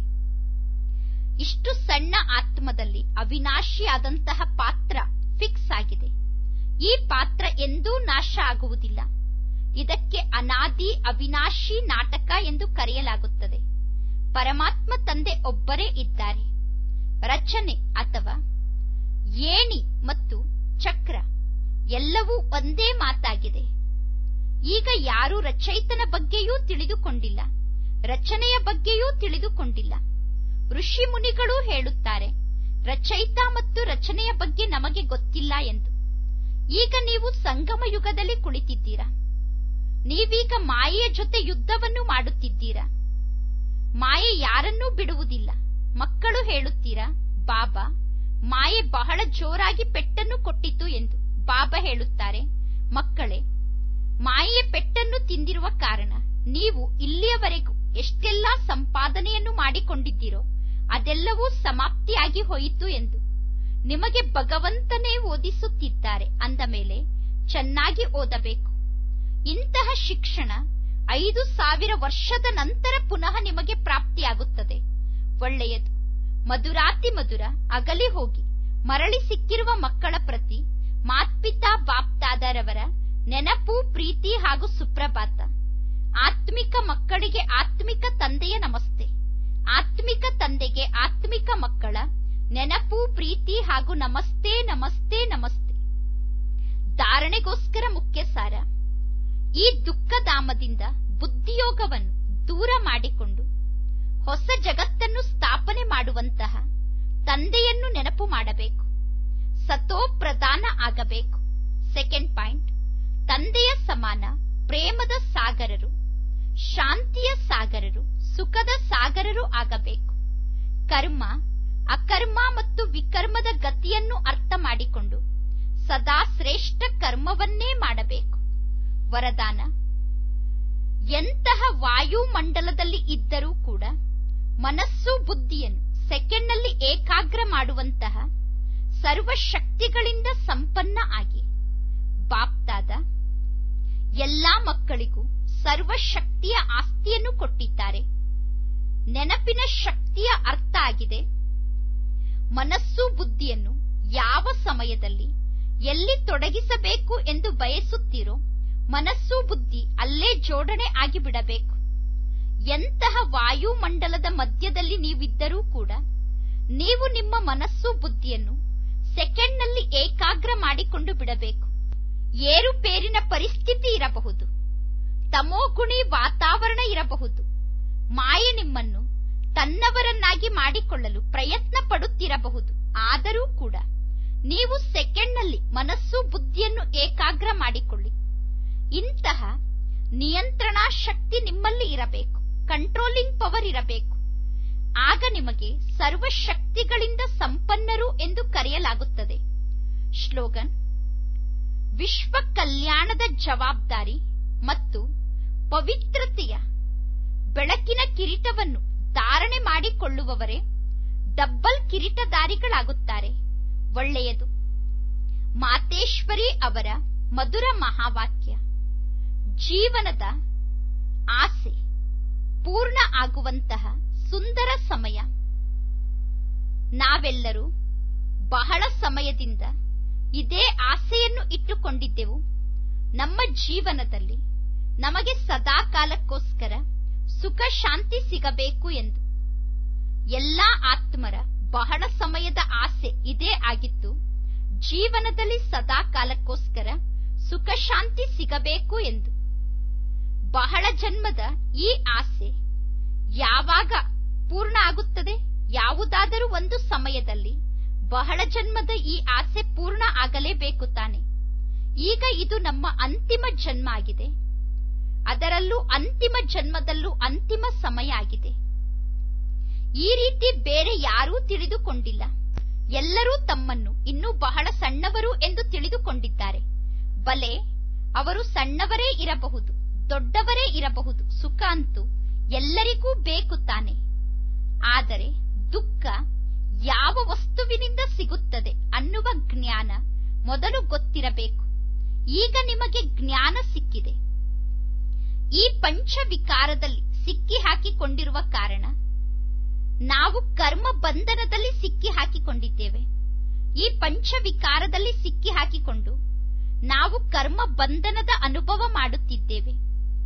ಇಷ್ಟು ಸಣ್ಣ ಆತ್ಮದಲ್ಲಿ ಅವಿನಾಶಿಯಾದಂತಹ ಪಾತ್ರ ಫಿಕ್ಸ್ ಆಗಿದೆ. ಈ ಪಾತ್ರ ಎಂದೂ ನಾಶ ಆಗುವುದಿಲ್ಲ. ಇದಕ್ಕೆ ಅನಾದಿ ಅವಿನಾಶಿ ನಾಟಕ ಎಂದು ಕರೆಯಲಾಗುತ್ತದೆ. ಪರಮಾತ್ಮ ತಂದೆ ಒಬ್ಬರೇ ಇದ್ದಾರೆ. ರಚನೆ ಅಥವಾ ಏಣಿ ಮತ್ತು ಚಕ್ರ ಎಲ್ಲವೂ ಒಂದೇ ಮಾತಾಗಿದೆ. ಈಗ ಯಾರೂ ರಚಯಿತನ ಬಗ್ಗೆಯೂ ತಿಳಿದುಕೊಂಡಿಲ್ಲ, ರಚನೆಯ ಬಗ್ಗೆಯೂ ತಿಳಿದುಕೊಂಡಿಲ್ಲ. ಋಷಿ ಮುನಿಗಳೂ ಹೇಳುತ್ತಾರೆ, ರಚಯಿತ ಮತ್ತು ರಚನೆಯ ಬಗ್ಗೆ ನಮಗೆ ಗೊತ್ತಿಲ್ಲ ಎಂದು. ಈಗ ನೀವು ಸಂಗಮ ಯುಗದಲ್ಲಿ ಕುಳಿತಿದ್ದೀರಾ. ನೀವೀಗ ಮಾಯೆಯ ಜೊತೆ ಯುದ್ಧವನ್ನು ಮಾಡುತ್ತಿದ್ದೀರಾ. ಮಾಯೆ ಯಾರನ್ನೂ ಬಿಡುವುದಿಲ್ಲ. ಮಕ್ಕಳು ಹೇಳುತ್ತೀರಾ, ಬಾಬಾ, ಮಾಯೆ ಬಹಳ ಜೋರಾಗಿ ಪೆಟ್ಟನ್ನು ಕೊಟ್ಟಿತು ಎಂದು. ಬಾಬಾ ಹೇಳುತ್ತಾರೆ, ಮಕ್ಕಳೇ, ಮಾಯೆಯ ಪೆಟ್ಟನ್ನು ತಿಂದಿರುವ ಕಾರಣ ನೀವು ಇಲ್ಲಿಯವರೆಗೂ ಎಷ್ಟೆಲ್ಲಾ ಸಂಪಾದನೆಯನ್ನು ಮಾಡಿಕೊಂಡಿದ್ದೀರೋ ಅದೆಲ್ಲವೂ ಸಮಾಪ್ತಿಯಾಗಿ ಹೋಯಿತು ಎಂದು. ನಿಮಗೆ ಭಗವಂತನೇ ಓದಿಸುತ್ತಿದ್ದಾರೆ ಅಂದ ಮೇಲೆ ಚೆನ್ನಾಗಿ ಓದಬೇಕು. ಇಂತಹ ಶಿಕ್ಷಣ ಐದು ಸಾವಿರ ವರ್ಷದ ನಂತರ ಪುನಃ ನಿಮಗೆ ಪ್ರಾಪ್ತಿಯಾಗುತ್ತದೆ. ಒಳ್ಳೆಯದು. ಮಧುರಾತಿ ಮಧುರ ಅಗಲಿ ಹೋಗಿ ಮರಳಿ ಸಿಕ್ಕಿರುವ ಮಕ್ಕಳ ಪ್ರತಿ ಮಾತ್ಪಿತಾ ಬಾಪ್ತಾದರವರ ನೆನಪು, ಪ್ರೀತಿ ಹಾಗೂ ಸುಪ್ರಭಾತ. ಆತ್ಮಿಕ ಮಕ್ಕಳಿಗೆ ಆತ್ಮಿಕ ತಂದೆಯ ನಮಸ್ತೆ. ಆತ್ಮಿಕ ತಂದೆಗೆ ಆತ್ಮಿಕ ಮಕ್ಕಳ ನೆನಪು, ಪ್ರೀತಿ ಹಾಗೂ ನಮಸ್ತೆ ನಮಸ್ತೆ ನಮಸ್ತೆ. ಧಾರಣೆಗೋಸ್ಕರ ಮುಖ್ಯ ಸಾರ: ಈ ದುಃಖಧಾಮದಿಂದ ಬುದ್ಧಿಯೋಗವನ್ನು ದೂರ ಮಾಡಿಕೊಂಡು ಹೊಸ ಜಗತ್ತನ್ನು ಸ್ಥಾಪನೆ ಮಾಡುವಂತಹ ತಂದೆಯನ್ನು ನೆನಪು ಮಾಡಬೇಕು. ಸತೋ ಪ್ರಧಾನ ಆಗಬೇಕು. ಸೆಕೆಂಡ್ ಪಾಯಿಂಟ್: ತಂದೆಯ ಸಮಾನ ಪ್ರೇಮದ ಸಾಗರರು, ಶಾಂತಿಯ ಸಾಗರರು, ಸುಖದ ಸಾಗರರು ಆಗಬೇಕು. ಕರ್ಮ, ಅಕರ್ಮ ಮತ್ತು ವಿಕರ್ಮದ ಗತಿಯನ್ನು ಅರ್ಥ ಮಾಡಿಕೊಂಡು ಸದಾ ಶ್ರೇಷ್ಠ ಕರ್ಮವನ್ನೇ ಮಾಡಬೇಕು. ವರದಾನ: ಎಂತಹ ವಾಯುಮಂಡಲದಲ್ಲಿ ಇದ್ದರೂ ಕೂಡ ಮನಸ್ಸು ಬುದ್ಧಿಯನ್ನು ಸೆಕೆಂಡ್ನಲ್ಲಿ ಏಕಾಗ್ರ ಮಾಡುವಂತಹ ಸರ್ವಶಕ್ತಿಗಳಿಂದ ಸಂಪನ್ನ ಆಗಿ. ಬಾಪ್ದಾದ ಎಲ್ಲಾ ಮಕ್ಕಳಿಗೂ ಸರ್ವಶಕ್ತಿಯ ಆಸ್ತಿಯನ್ನು ಕೊಟ್ಟಿದ್ದಾರೆ. ನೆನಪಿನ ಶಕ್ತಿಯ ಅರ್ಥ ಆಗಿದೆ, ಮನಸ್ಸು ಬುದ್ಧಿಯನ್ನು ಯಾವ ಸಮಯದಲ್ಲಿ ಎಲ್ಲಿ ತೊಡಗಿಸಬೇಕು ಎಂದು ಬಯಸುತ್ತೀರೋ ಮನಸ್ಸು ಬುದ್ಧಿ ಅಲ್ಲೇ ಜೋಡಣೆ ಆಗಿಬಿಡಬೇಕು. ಎಂತಹ ವಾಯುಮಂಡಲದ ಮಧ್ಯದಲ್ಲಿ ನೀವಿದ್ದರೂ ಕೂಡ ನೀವು ನಿಮ್ಮ ಮನಸ್ಸು ಬುದ್ಧಿಯನ್ನು ಸೆಕೆಂಡ್ನಲ್ಲಿ ಏಕಾಗ್ರ ಮಾಡಿಕೊಂಡು ಬಿಡಬೇಕು. ಏರುಪೇರಿನ ಪರಿಸ್ಥಿತಿ ಇರಬಹುದು, ತಮೋಗುಣಿ ವಾತಾವರಣ ಇರಬಹುದು, ಮಾಯೆ ನಿಮ್ಮನ್ನು ತನ್ನವರನ್ನಾಗಿ ಮಾಡಿಕೊಳ್ಳಲು ಪ್ರಯತ್ನ ಪಡುತ್ತಿರಬಹುದು. ಆದರೂ ಕೂಡ ನೀವು ಸೆಕೆಂಡ್ನಲ್ಲಿ ಮನಸ್ಸು ಬುದ್ಧಿಯನ್ನು ಏಕಾಗ್ರ ಮಾಡಿಕೊಳ್ಳಿ. ಇಂತಹ ನಿಯಂತ್ರಣಾ ಶಕ್ತಿ ನಿಮ್ಮಲ್ಲಿ ಇರಬೇಕು, ಕಂಟ್ರೋಲಿಂಗ್ ಪವರ್ ಇರಬೇಕು. ಆಗ ನಿಮಗೆ ಸರ್ವಶಕ್ತಿಗಳಿಂದ ಸಂಪನ್ನರು ಎಂದು ಕರೆಯಲಾಗುತ್ತದೆ. ಶ್ಲೋಗನ್: ವಿಶ್ವ ಕಲ್ಯಾಣದ ಜವಾಬ್ದಾರಿ ಮತ್ತು ಪವಿತ್ರತೆಯ ಬೆಳಕಿನ ಕಿರೀಟವನ್ನು ಧಾರಣೆ ಮಾಡಿಕೊಳ್ಳುವವರೇ ಡಬ್ಬಲ್ ಕಿರೀಟಧಾರಿಗಳಾಗುತ್ತಾರೆ. ಒಳ್ಳೆಯದು. ಮಾತೇಶ್ವರಿ ಅವರ ಮಧುರ ಮಹಾವಾಕ್ಯ: ಜೀವನದ ಆಸೆ ಪೂರ್ಣ ಆಗುವಂತಹ ಸುಂದರ ಸಮಯ. ನಾವೆಲ್ಲರೂ ಬಹಳ ಸಮಯದಿಂದ ಇದೇ ಆಸೆಯನ್ನು ಇಟ್ಟುಕೊಂಡಿದ್ದೆವು. ನಮ್ಮ ಜೀವನದಲ್ಲಿ ನಮಗೆ ಸದಾ ಕಾಲಕ್ಕೋಸ್ಕರ ಸುಖ ಶಾಂತಿ ಸಿಗಬೇಕು ಎಂದು. ಎಲ್ಲಾ ಆತ್ಮರ ಬಹಳ ಸಮಯದ ಆಸೆ ಇದೇ ಆಗಿತ್ತು, ಜೀವನದಲ್ಲಿ ಸದಾ ಕಾಲಕ್ಕೋಸ್ಕರ ಸುಖ ಶಾಂತಿ ಸಿಗಬೇಕು ಎಂದು. ಬಹಳ ಜನ್ಮದ ಈ ಆಸೆ ಯಾವಾಗ ಪೂರ್ಣ ಆಗುತ್ತದೆ? ಯಾವುದಾದರೂ ಒಂದು ಸಮಯದಲ್ಲಿ ಬಹಳ ಜನ್ಮದ ಈ ಆಸೆ ಪೂರ್ಣ ಆಗಲೇಬೇಕು ತಾನೆ. ಈಗ ಇದು ನಮ್ಮ ಅಂತಿಮ ಜನ್ಮ ಆಗಿದೆ, ಅದರಲ್ಲೂ ಅಂತಿಮ ಜನ್ಮದಲ್ಲೂ ಅಂತಿಮ ಸಮಯ ಆಗಿದೆ. ಈ ರೀತಿ ಬೇರೆ ಯಾರೂ ತಿಳಿದುಕೊಂಡಿಲ್ಲ. ಎಲ್ಲರೂ ತಮ್ಮನ್ನು ಇನ್ನೂ ಬಹಳ ಸಣ್ಣವರು ಎಂದು ತಿಳಿದುಕೊಂಡಿದ್ದಾರೆ. ಬಲೆ, ಅವರು ಸಣ್ಣವರೇ ಇರಬಹುದು, ದೊಡ್ಡವರೇ ಇರಬಹುದು, ಸುಖ ಅಂತೂ ಎಲ್ಲರಿಗೂ ಬೇಕು ತಾನೆ. ಆದರೆ ದುಃಖ ಯಾವ ವಸ್ತುವಿನಿಂದ ಸಿಗುತ್ತದೆ ಅನ್ನುವ ಜ್ಞಾನ ಮೊದಲು ಗೊತ್ತಿರಬೇಕು. ಈಗ ನಿಮಗೆ ಜ್ಞಾನ ಸಿಕ್ಕಿದೆ. ಈ ಪಂಚವಿಕಾರದಲ್ಲಿ ಸಿಕ್ಕಿ ಹಾಕಿಕೊಂಡಿರುವ ಕಾರಣ ನಾವು ಕರ್ಮ ಬಂಧನದಲ್ಲಿ ಸಿಕ್ಕಿ ಹಾಕಿಕೊಂಡಿದ್ದೇವೆ. ಈ ಪಂಚವಿಕಾರದಲ್ಲಿ ಸಿಕ್ಕಿ ಹಾಕಿಕೊಂಡು ನಾವು ಕರ್ಮ ಬಂಧನದ ಅನುಭವ ಮಾಡುತ್ತಿದ್ದೇವೆ.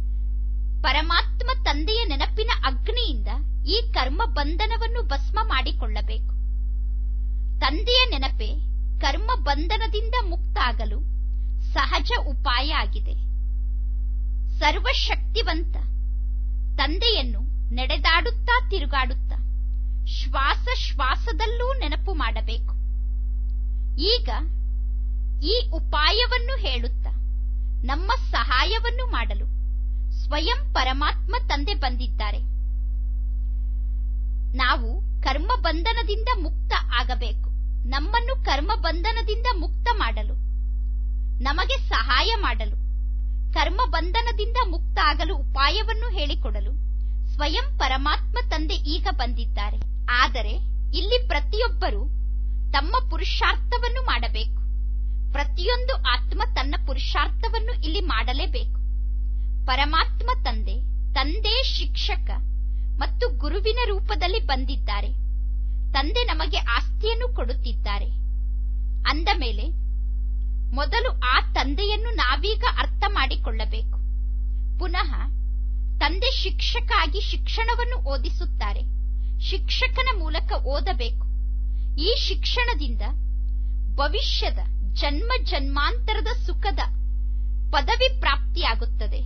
ಪರಮಾತ್ಮ ತಂದೆಯ ನೆನಪಿನ ಅಗ್ನಿಯಿಂದ ಈ ಕರ್ಮ ಬಂಧನವನ್ನು ಭಸ್ಮ ಮಾಡಿಕೊಳ್ಳಬೇಕು. ತಂದೆಯ ನೆನಪೇ ಕರ್ಮ ಬಂಧನದಿಂದ ಮುಕ್ತ ಆಗಲು ಸಹಜ ಉಪಾಯ ಆಗಿದೆ. ಸರ್ವಶಕ್ತಿವಂತ ತಂದೆಯನ್ನು ನಡೆದಾಡುತ್ತಾ ತಿರುಗಾಡುತ್ತಾ ಶ್ವಾಸ ಶ್ವಾಸದಲ್ಲೂ ನೆನಪು ಮಾಡಬೇಕು. ಈಗ ಈ ಉಪಾಯವನ್ನು ಹೇಳುತ್ತಾ ನಮ್ಮ ಸಹಾಯವನ್ನು ಮಾಡಲು ಸ್ವಯಂ ಪರಮಾತ್ಮ ತಂದೆ ಬಂದಿದ್ದಾರೆ. ನಾವು ಕರ್ಮ ಬಂಧನದಿಂದ ಮುಕ್ತ ಆಗಬೇಕು. ನಮ್ಮನ್ನು ಕರ್ಮ ಬಂಧನದಿಂದ ಮುಕ್ತ ಮಾಡಲು, ನಮಗೆ ಸಹಾಯ ಮಾಡಲು, ಕರ್ಮ ಬಂಧನದಿಂದ ಮುಕ್ತ ಆಗಲು ಉಪಾಯವನ್ನು ಹೇಳಿಕೊಡಲು ಸ್ವಯಂ ಪರಮಾತ್ಮ ತಂದೆ ಈಗ ಬಂದಿದ್ದಾರೆ. ಆದರೆ ಇಲ್ಲಿ ಪ್ರತಿಯೊಬ್ಬರೂ ತಮ್ಮ ಪುರುಷಾರ್ಥವನ್ನು ಮಾಡಬೇಕು. ಪ್ರತಿಯೊಂದು ಆತ್ಮ ತನ್ನ ಪುರುಷಾರ್ಥವನ್ನು ಇಲ್ಲಿ ಮಾಡಲೇಬೇಕು. ಪರಮಾತ್ಮ ತಂದೆ ತಂದೆ ಶಿಕ್ಷಕ ಮತ್ತು ಗುರುವಿನ ರೂಪದಲ್ಲಿ ಬಂದಿದ್ದಾರೆ. ತಂದೆ ನಮಗೆ ಆಸ್ತಿಯನ್ನು ಕೊಡುತ್ತಿದ್ದಾರೆ. ಅಂದ ಮೇಲೆ ಮೊದಲು ಆ ತಂದೆಯನ್ನು ನಾವೀಗ ಅರ್ಥ ಮಾಡಿಕೊಳ್ಳಬೇಕು. ಪುನಃ ತಂದೆ ಶಿಕ್ಷಕ ಆಗಿ ಶಿಕ್ಷಣವನ್ನು ಓದಿಸುತ್ತಾರೆ. ಶಿಕ್ಷಕನ ಮೂಲಕ ಓದಬೇಕು. ಈ ಶಿಕ್ಷಣದಿಂದ ಭವಿಷ್ಯದ ಜನ್ಮ ಜನ್ಮಾಂತರದ ಸುಖದ ಪದವಿ ಪ್ರಾಪ್ತಿಯಾಗುತ್ತದೆ.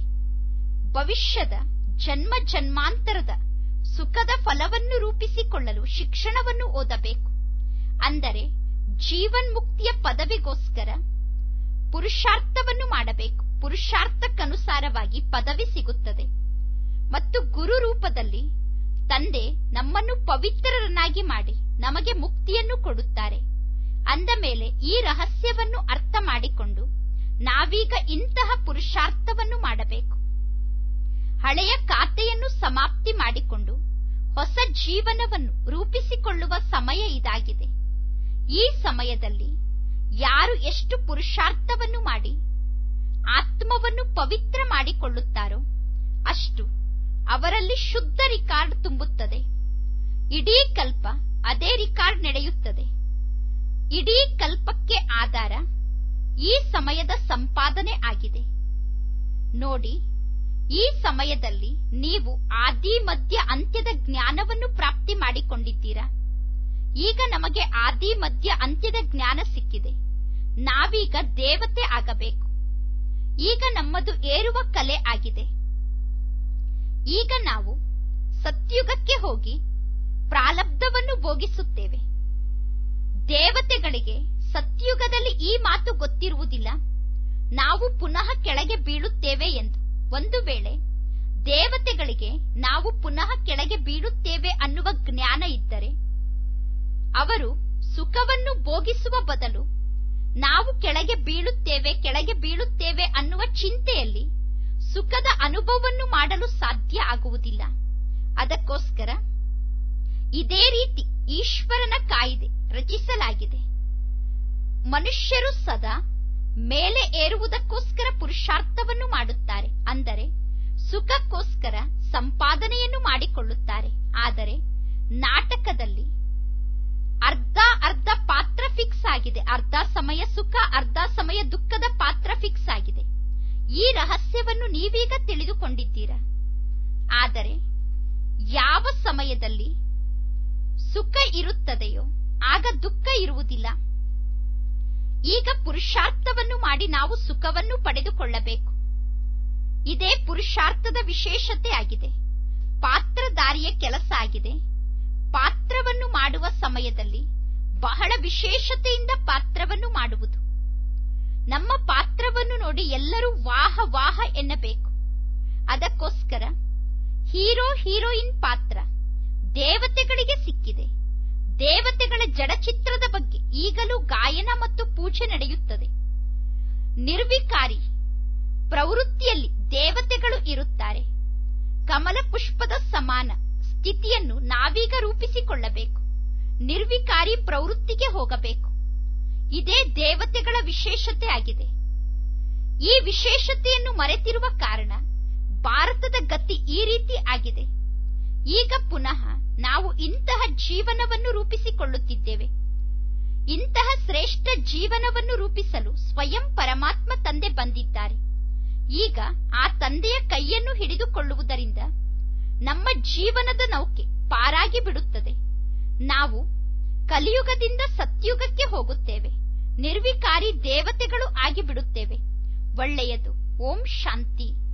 ಭವಿಷ್ಯದ ಜನ್ಮ ಜನ್ಮಾಂತರದ ಸುಖದ ಫಲವನ್ನು ರೂಪಿಸಿಕೊಳ್ಳಲು ಶಿಕ್ಷಣವನ್ನು ಓದಬೇಕು. ಅಂದರೆ ಜೀವನ್ಮುಕ್ತಿಯ ಪದವಿಗೋಸ್ಕರ ಪುರುಷಾರ್ಥವನ್ನು ಮಾಡಬೇಕು. ಪುರುಷಾರ್ಥಕ್ಕನುಸಾರವಾಗಿ ಪದವಿ ಸಿಗುತ್ತದೆ. ಮತ್ತು ಗುರು ರೂಪದಲ್ಲಿ ತಂದೆ ನಮ್ಮನ್ನು ಪವಿತ್ರರನ್ನಾಗಿ ಮಾಡಿ ನಮಗೆ ಮುಕ್ತಿಯನ್ನು ಕೊಡುತ್ತಾರೆ. ಅಂದ ಮೇಲೆ ಈ ರಹಸ್ಯವನ್ನು ಅರ್ಥ ಮಾಡಿಕೊಂಡು ನಾವೀಗ ಇಂತಹ ಪುರುಷಾರ್ಥವನ್ನು ಮಾಡಬೇಕು. ಹಳೆಯ ಖಾತೆಯನ್ನು ಸಮಾಪ್ತಿ ಮಾಡಿಕೊಂಡು ಹೊಸ ಜೀವನವನ್ನು ರೂಪಿಸಿಕೊಳ್ಳುವ ಸಮಯ ಇದಾಗಿದೆ. ಈ ಸಮಯದಲ್ಲಿ ಯಾರು ಎಷ್ಟು ಪುರುಷಾರ್ಥವನ್ನು ಮಾಡಿ ಆತ್ಮವನ್ನು ಪವಿತ್ರ ಮಾಡಿಕೊಳ್ಳುತ್ತಾರೋ ಅಷ್ಟು ಅವರಲ್ಲಿ ಶುದ್ಧ ರಿಕಾರ್ಡ್ ತುಂಬುತ್ತದೆ. ಇಡೀ ಕಲ್ಪ ಅದೇ ರಿಕಾರ್ಡ್ ನಡೆಯುತ್ತದೆ. ಇಡೀ ಕಲ್ಪಕ್ಕೆ ಆಧಾರ ಈ ಸಮಯದ ಸಂಪಾದನೆ ಆಗಿದೆ. ನೋಡಿ, ಈ ಸಮಯದಲ್ಲಿ ನೀವು ಆದಿ ಮಧ್ಯ ಅಂತ್ಯದ ಜ್ಞಾನವನ್ನು ಪ್ರಾಪ್ತಿ ಮಾಡಿಕೊಂಡಿದ್ದೀರಾ. ಈಗ ನಮಗೆ ಆದಿ ಮಧ್ಯ ಅಂತ್ಯದ ಜ್ಞಾನ ಸಿಕ್ಕಿದೆ. ನಾವೀಗ ದೇವತೆ ಆಗಬೇಕು. ಈಗ ನಮ್ಮದು ಏರುವ ಕಲೆ ಆಗಿದೆ. ಈಗ ನಾವು ಸತ್ಯುಗಕ್ಕೆ ಹೋಗಿ ಪ್ರಾರಬ್ಧವನ್ನು ಭೋಗಿಸುತ್ತೇವೆ. ದೇವತೆಗಳಿಗೆ ಸತ್ಯುಗದಲ್ಲಿ ಈ ಮಾತು ಗೊತ್ತಿರುವುದಿಲ್ಲ, ನಾವು ಪುನಃ ಕೆಳಗೆ ಬೀಳುತ್ತೇವೆ ಎಂದು. ಒಂದು ವೇಳೆ ದೇವತೆಗಳಿಗೆ ನಾವು ಪುನಃ ಕೆಳಗೆ ಬೀಳುತ್ತೇವೆ ಅನ್ನುವ ಜ್ಞಾನ ಇದ್ದರೆ ಅವರು ಸುಖವನ್ನು ಭೋಗಿಸುವ ಬದಲು ನಾವು ಕೆಳಗೆ ಬೀಳುತ್ತೇವೆ ಕೆಳಗೆ ಬೀಳುತ್ತೇವೆ ಅನ್ನುವ ಚಿಂತೆಯಲ್ಲಿ ಸುಖದ ಅನುಭವವನ್ನು ಮಾಡಲು ಸಾಧ್ಯ ಆಗುವುದಿಲ್ಲ. ಅದಕ್ಕೋಸ್ಕರ ಇದೇ ರೀತಿ ಈಶ್ವರನ ಕಾಯ್ದೆ ರಚಿಸಲಾಗಿದೆ. ಮನುಷ್ಯರು ಸದಾ ಮೇಲೆ ಏರುವುದಕ್ಕೋಸ್ಕರ ಪುರುಷಾರ್ಥವನ್ನು ಮಾಡುತ್ತಾರೆ. ಅಂದರೆ ಸುಖಕ್ಕೋಸ್ಕರ ಸಂಪಾದನೆಯನ್ನು ಮಾಡಿಕೊಳ್ಳುತ್ತಾರೆ. ಆದರೆ ನಾಟಕದಲ್ಲಿ ಅರ್ಧ ಅರ್ಧ ಪಾತ್ರ ಫಿಕ್ಸ್ ಆಗಿದೆ. ಅರ್ಧ ಸಮಯ ಸುಖ, ಅರ್ಧ ಸಮಯ ದುಃಖದ ಪಾತ್ರ ಫಿಕ್ಸ್ ಆಗಿದೆ. ಈ ರಹಸ್ಯವನ್ನು ನೀವೀಗ ತಿಳಿದುಕೊಂಡಿದ್ದೀರಾ. ಆದರೆ ಯಾವ ಸಮಯದಲ್ಲಿ ಸುಖ ಇರುತ್ತದೆಯೋ ಆಗ ದುಃಖ ಇರುವುದಿಲ್ಲ. ಈಗ ಪುರುಷಾರ್ಥವನ್ನು ಮಾಡಿ ನಾವು ಸುಖವನ್ನು ಪಡೆದುಕೊಳ್ಳಬೇಕು. ಇದೇ ಪುರುಷಾರ್ಥದ ವಿಶೇಷತೆ ಆಗಿದೆ. ಪಾತ್ರಧಾರಿಯ ಕೆಲಸ ಆಗಿದೆ. ಪಾತ್ರವನ್ನು ಮಾಡುವ ಸಮಯದಲ್ಲಿ ಬಹಳ ವಿಶೇಷತೆಯಿಂದ ಪಾತ್ರವನ್ನು ಮಾಡುವುದು. ನಮ್ಮ ಪಾತ್ರವನ್ನು ನೋಡಿ ಎಲ್ಲರೂ ವಾಹ ವಾಹ ಎನ್ನಬೇಕು. ಅದಕ್ಕೋಸ್ಕರ ಹೀರೋ ಹೀರೋಯಿನ್ ಪಾತ್ರ ದೇವತೆಗಳಿಗೆ ಸಿಕ್ಕಿದೆ. ದೇವತೆಗಳ ಜಡಚಿತ್ರದ ಬಗ್ಗೆ ಈಗಲೂ ಗಾಯನ ಮತ್ತು ಪೂಜೆ ನಡೆಯುತ್ತದೆ. ನಿರ್ವಿಕಾರಿ ಪ್ರವೃತ್ತಿಯಲ್ಲಿ ದೇವತೆಗಳು ಇರುತ್ತಾರೆ. ಕಮಲ ಪುಷ್ಪದ ಸಮಾನ ಸ್ಥಿತಿಯನ್ನು ನಾವೀಗ ರೂಪಿಸಿಕೊಳ್ಳಬೇಕು. ನಿರ್ವಿಕಾರಿ ಪ್ರವೃತ್ತಿಗೆ ಹೋಗಬೇಕು. ಇದೇ ದೇವತೆಗಳ ವಿಶೇಷತೆ ಆಗಿದೆ. ಈ ವಿಶೇಷತೆಯನ್ನು ಮರೆತಿರುವ ಕಾರಣ ಭಾರತದ ಗತಿ ಈ ರೀತಿ ಆಗಿದೆ. ಈಗ ಪುನಃ ನಾವು ಇಂತಹ ಜೀವನವನ್ನು ರೂಪಿಸಿಕೊಳ್ಳುತ್ತಿದ್ದೇವೆ. ಇಂತಹ ಶ್ರೇಷ್ಠ ಜೀವನವನ್ನು ರೂಪಿಸಲು ಸ್ವಯಂ ಪರಮಾತ್ಮ ತಂದೆ ಬಂದಿದ್ದಾರೆ. ಈಗ ಆ ತಂದೆಯ ಕೈಯನ್ನು ಹಿಡಿದುಕೊಳ್ಳುವುದರಿಂದ ನಮ್ಮ ಜೀವನದ ನೌಕೆ ಪಾರಾಗಿ ಬಿಡುತ್ತದೆ. ನಾವು ಕಲಿಯುಗದಿಂದ ಸತ್ಯುಗಕ್ಕೆ ಹೋಗುತ್ತೇವೆ. ನಿರ್ವಿಕಾರಿ ದೇವತೆಗಳು ಆಗಿಬಿಡುತ್ತೇವೆ. ಒಳ್ಳೆಯದು. ಓಂ ಶಾಂತಿ.